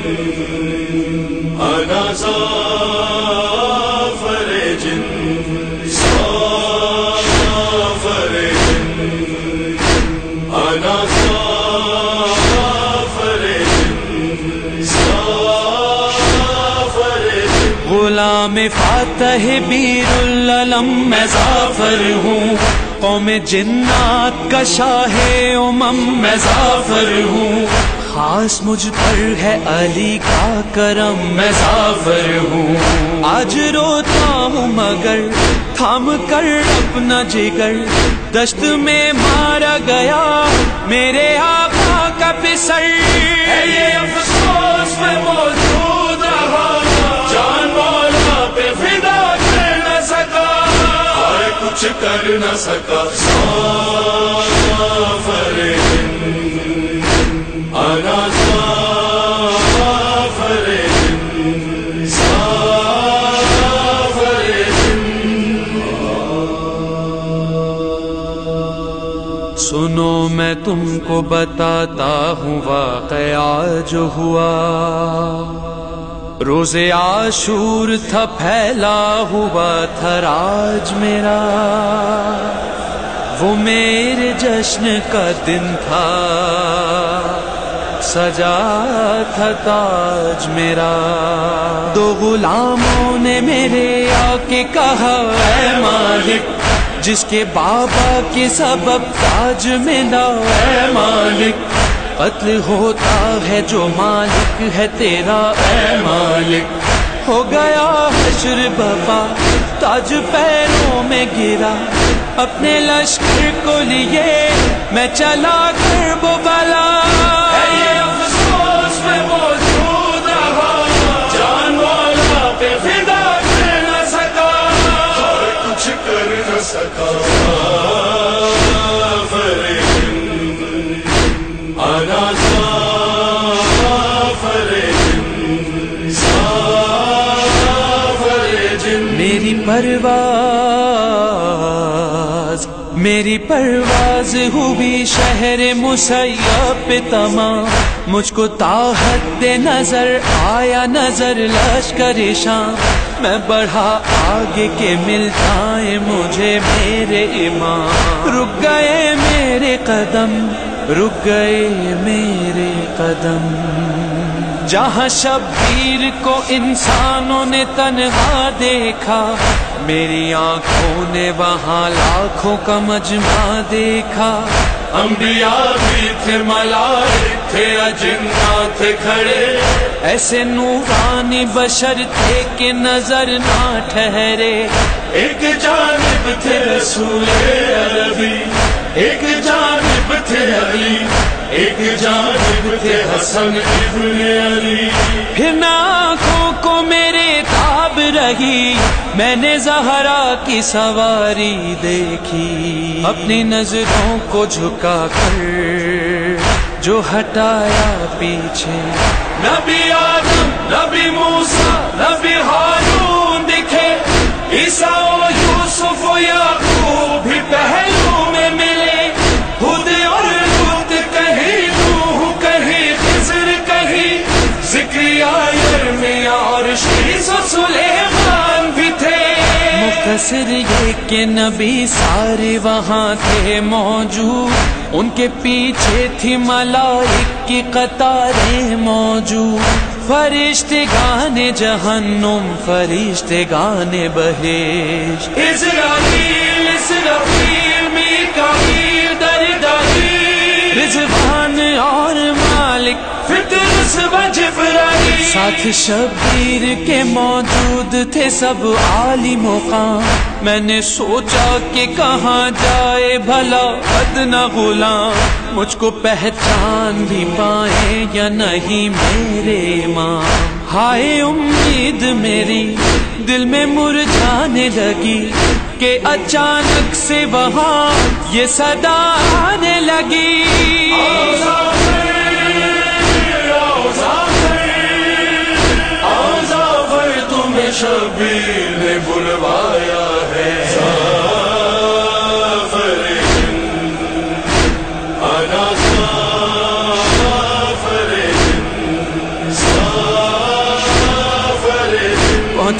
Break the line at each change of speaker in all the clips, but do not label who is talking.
انا سافر جن سافر جن انا سافر جن سافر جن
غلام فاتح بیر العلم میں ظافر ہوں، قوم جنات کا شاہ امم میں ظافر ہوں، خاص مجھ پر ہے علی کا کرم میں ظافر ہوں، آج روتا ہوں مگر تھام کر اپنا جگر، دشت میں مارا گیا میرے آقا کا پسر،
یہ افسوس میں موجود رہا، جان مولا پہ فدا کر نہ سکا، اور کچھ کر نہ سکا، سافر جن انا سافر جن سافر جن۔
سنو میں تم کو بتاتا ہوں واقعہ جو ہوا، روز عاشور تھا پھیلا ہوا تھا راج میرا، وہ میرے جشن کا دن تھا، سجا تھا تاج میرا، دو غلاموں نے میرے آ کے کہا اے مالک، جس کے بابا کے سبب تاج ملا اے مالک، قتل ہوتا ہے جو مالک ہے تیرا اے مالک، ہو گیا حشر بپا تاج پیروں میں گرا، اپنے لشکر کو لیے میں چلا کرب بلا،
یہ افسوس میں موجود رہا، جان مولا پہ فدا کر نہ سکا، اور کچھ کر نہ سکا، سافر جن انا سافر جن سافر جن۔
میری پرواز ہوئی شہر مسیب پہ تمام، مجھ کو تاحد نظر آیا نظر لشکر شام، میں بڑھا آگے کے ملتا ہے مجھے میرے امام، رک گئے میرے قدم رک گئے میرے قدم، جہاں شبیر کو انسانوں نے تنہا دیکھا، میری آنکھوں نے وہاں لاکھوں کا مجمع دیکھا،
انبیاء بھی تھے ملائک تھے اجنات تھے کھڑے،
ایسے نورانی بشر تھے کہ نظر نہ ٹھہرے،
ایک جانب تھے رسول عربی، ایک جانب تھے علی، ایک جانب تھے حسن ابن علی،
پھر نہ آنکھوں کو میرے تاب رہی، میں نے زہرا کی سواری دیکھی، اپنی نظروں کو جھکا کر جو ہٹایا پیچھے،
نبی آدم نبی موسیٰ نبی ہارون دکھے، عیسیٰ و یوسف و یعقوب بھی پہلو میں ملے، خود اور لوط کہیں نوح کہیں خضر کہیں ذکریا یرمیا اور شیس و سلیمان بھی تھے،
مختصر یہ کہ نبی سارے وہاں تھے موجود، ان کے پیچھے تھی ملائک کی قطاریں موجود، فرشتگان جہنم فرشتگان بہشت،
اسرائیل اسرافیل میکائیل دردائیل،
رضوان اور مالک
فطرس و جبرائیل،
ساتھ شبیر کے موجود تھے سب عالی مقام، میں نے سوچا کہ کہاں جائے بھلا ادنا غلام، مجھ کو پہچان بھی پائیں یا نہیں میرے امام، ہائے امید میری دل میں مرجھانے لگی کہ اچانک سے وہاں یہ صدا آنے لگی،
تمہیں شبیر نے بلوایا ہے، سافر جن انا سافر جن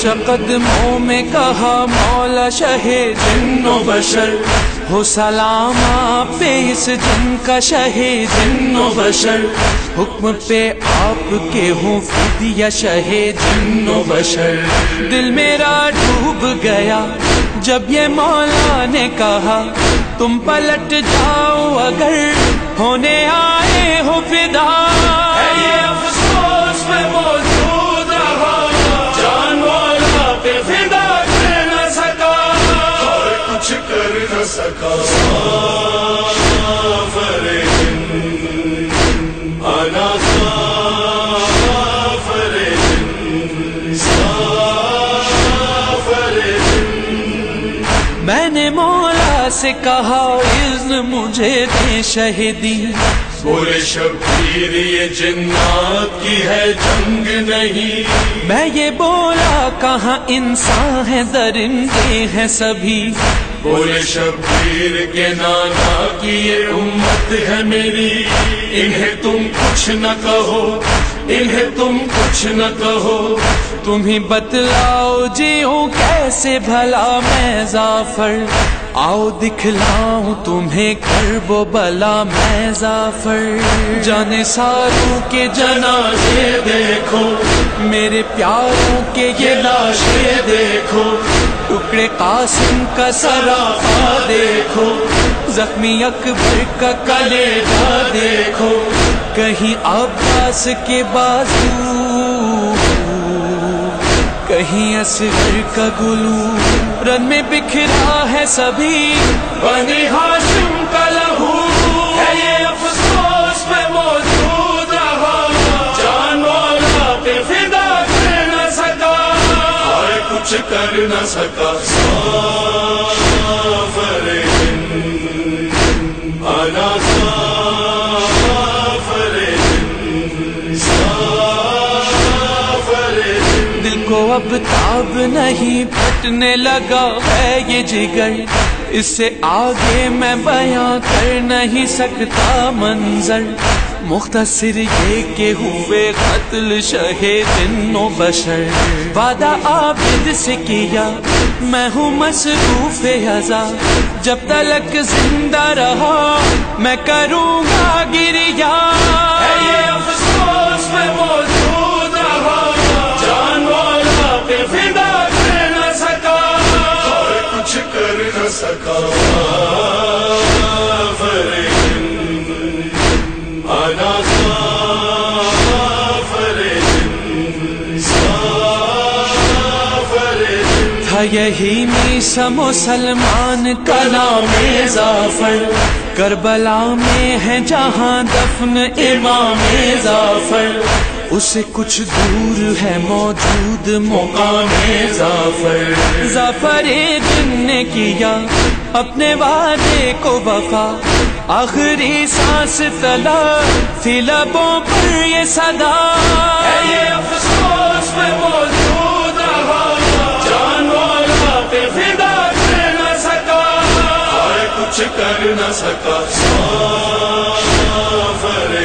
پہنچا قدموں میں کہا مولا شہ جن و بشر، ہو سلام آپ پہ اس جن کا شہ جن و بشر، حکم پہ آپ کے ہوں فدیہ شہ جن و بشر۔ دل میرا ڈوب گیا جب یہ مولا نے کہا تم پلٹ جاؤ اگر ہونے آئے ہو فدا۔
یہ افسوس میں موجود رہا، جان مولا پہ فدا کر نہ سکا اور کچھ کر نہ سکا۔ آنا
میں نے مولا سے کہا اذن مجھے دے شہیدی،
بولے شبیر یہ جنات کی ہے جنگ نہیں۔
میں یہ بولا کہاں انسان ہے درندے ہیں سبھی،
بولے شبیر کے نانا کی یہ امت ہے میری، انہیں تم کچھ نہ کہو، انہیں تم کچھ نہ کہو۔
تم ہی بتلاؤ جیوں کیسے بھلا میں ظافر، آؤ دکھلاؤں تمہیں کرب و بلا میں ظافر۔ جانے ساروں کے
جنازے دیکھو،
میرے پیاروں کے یہ
لاشیں دیکھو،
ٹکڑے قاسم کا سراپا دیکھو، زخمی اکبر کا کلیجہ دیکھو، کہیں عباس کے بازو، کہیں اصغر کا گلو، رن میں بکھرا ہے سبھی
بنی ہاشم کا لہو۔ ہے یہ افسوس میں موجود رہا، جان مولا پہ فدا کر نہ سکا اور کچھ کر نہ سکا۔ آنا
دل کو اب تاب نہیں پھٹنے لگا ہے یہ جگر، اس سے آگے میں بیاں کر نہیں سکتا منظر۔ مختصر یہ کہ ہوئے قتل شہ جن و بشر، وعدہ عابد سے کیا میں ہوں مصروف ازا، جب تلک زندہ رہا میں کروں گا گریا۔
یہ افسوس میں موجود رہا، جان مولا پہ فدا کر نہ سکا اور کچھ کر نہ سکا۔
تھا یہی میسا مسلمان کا نام ظافر، کربلا میں ہے جہاں دفن امام ظافر، اسے کچھ دور ہے موجود مقام ظافر۔ ظافر جن نے کیا اپنے وعدے کو وفا، آخری سانس تلا تھی لبوں پر یہ صدا۔
یہ افسوس میں موجود رہا، جان مولا پہ فدا کر نہ سکا اور کچھ کر نہ سکا۔